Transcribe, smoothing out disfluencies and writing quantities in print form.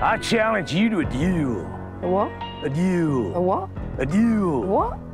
I challenge you to a duel. A what? A duel. A what? A duel. What?